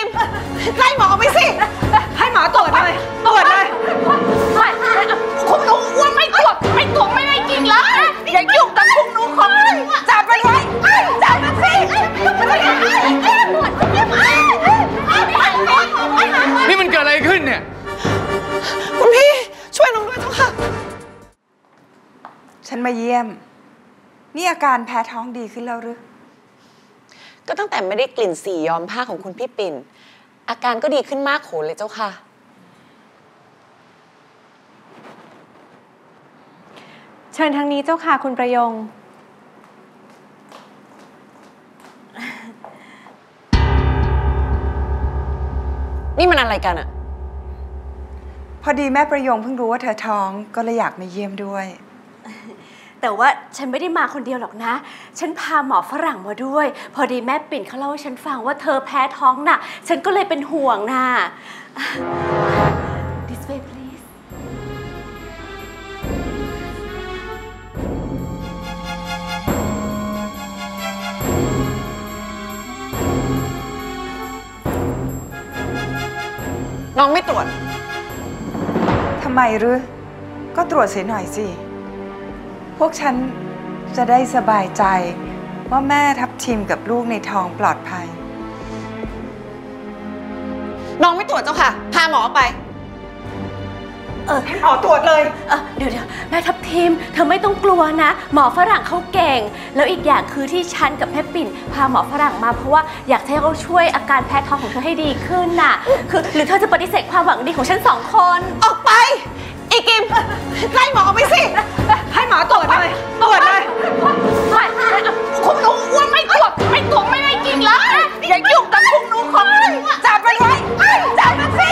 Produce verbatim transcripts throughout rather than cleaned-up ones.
มไล่หมอไปสิให้หมอตรวจเลยตรวจเลยไม่คุณหนูอ้วนไม่ตรวจไม่ตรวจไม่ได้จริงเลยอย่ายุ่งกับคุณหนูของจับมันไว้จับมันสินี่มันเกิดอะไรขึ้นเนี่ยคุณพี่ช่วยน้องด้วยเถอะค่ะฉันมาเยี่ยมนี่อาการแพ้ท้องดีขึ้นแล้วหรือก็ตั้งแต่ไม่ได้กลิ่นสีย้อมผ้าของคุณพี่ปิ่นอาการก็ดีขึ้นมากโขนเลยเจ้าค่ะเชิญทางนี้เจ้าค่ะคุณประยงนี่มันอะไรกันอะพอดีแม่ประยงเพิ่งรู้ว่าเธอท้องก็เลยอยากมาเยี่ยมด้วยแต่ว่าฉันไม่ได้มาคนเดียวหรอกนะฉันพาหมอฝรั่งมาด้วยพอดีแม่ปิ่นเขาเล่าให้ฉันฟังว่าเธอแพ้ท้องน่ะฉันก็เลยเป็นห่วงน่ะ This way please น้องไม่ตรวจทำไมหรือก็ตรวจเสียหน่อยสิพวกฉันจะได้สบายใจว่าแม่ทับทิมกับลูกในท้องปลอดภัยน้องไม่ตรวจเจ้าค่ะพาหมอไปเออให้หมอตรวจเลยเออเดี๋ยวเดี๋ยวแม่ทับทิมเธอไม่ต้องกลัวนะหมอฝรั่งเขาเก่งแล้วอีกอย่างคือที่ฉันกับแม่ปิ่นพาหมอฝรั่งมาเพราะว่าอยากให้เขาช่วยอาการแพ้ท้องของเธอให้ดีขึ้นน่ะคือหรือเธอจะปฏิเสธความหวังดีของฉันสองคนออกไปอีกิมไล่หมอไปสิให้หมอตรวจเลยตรวจเลยไม่คุณหนูอ้วนไม่ตรวจไม่ตรวจไม่ได้จริงเลยอย่ายุ่งกับคุณหนูของจับมันไว้จับมันสิ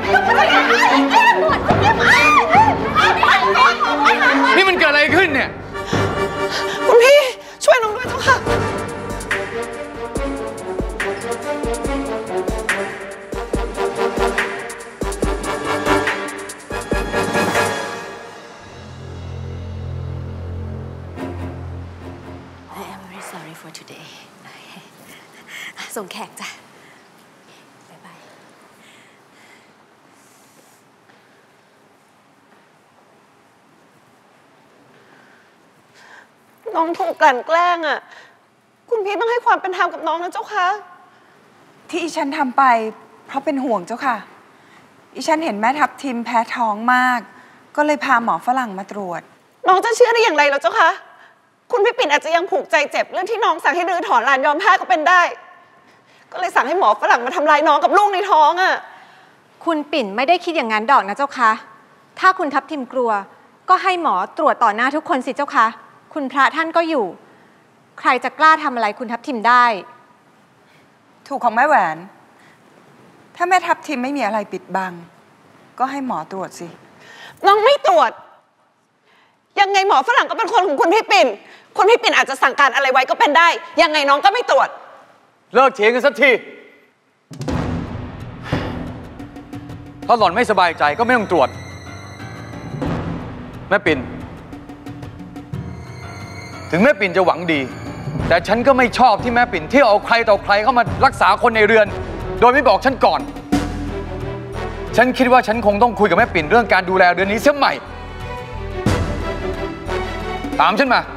นี่มันเกิดอะไรขึ้นเนี่ยคุณพี่ช่วยน้องด้วยเถอะค่ะ for today ส่งแขกจ้ะบ๊ายบายน้องถูกกลั่นแกล้งอ่ะคุณพี่ต้องให้ความเป็นธรรมกับน้องนะเจ้าค่ะที่อีฉันทำไปเพราะเป็นห่วงเจ้าค่ะอีฉันเห็นแม่ทับทิมแพ้ท้องมากก็เลยพาหมอฝรั่งมาตรวจน้องจะเชื่อได้อย่างไรแล้วเจ้าค่ะคุณพี่ปิ่นอาจจะยังผูกใจเจ็บเรื่องที่น้องสั่งให้รื้อถอนลานย้อมผ้าก็เป็นได้ก็เลยสั่งให้หมอฝรั่งมาทำลายน้องกับลูกในท้องอ่ะคุณปิ่นไม่ได้คิดอย่างนั้นดอกนะเจ้าคะถ้าคุณทับทิมกลัวก็ให้หมอตรวจต่อหน้าทุกคนสิเจ้าคะคุณพระท่านก็อยู่ใครจะกล้าทำอะไรคุณทับทิมได้ถูกของแม่แหวนถ้าแม่ทับทิมไม่มีอะไรปิดบังก็ให้หมอตรวจสิน้องไม่ตรวจยังไงหมอฝรั่งก็เป็นคนของคุณพี่ปิ่นคุณพี่ปิ่นอาจจะสั่งการอะไรไว้ก็เป็นได้ยังไงน้องก็ไม่ตรวจเลิกเถียงกันสักทีถ้าหล่อนไม่สบายใจก็ไม่ต้องตรวจแม่ปิ่นถึงแม่ปิ่นจะหวังดีแต่ฉันก็ไม่ชอบที่แม่ปิ่นที่เอาใครต่อใครเข้ามารักษาคนในเรือนโดยไม่บอกฉันก่อนฉันคิดว่าฉันคงต้องคุยกับแม่ปิ่นเรื่องการดูแลเรือนนี้เสียใหม่ตามฉันมา